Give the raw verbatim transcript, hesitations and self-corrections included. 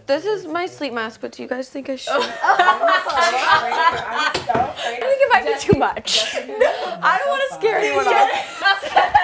This is my sleep mask, but do you guys think I should? I'm so afraid. I'm so afraid. I think it might be too much. I don't want to scare anyone off.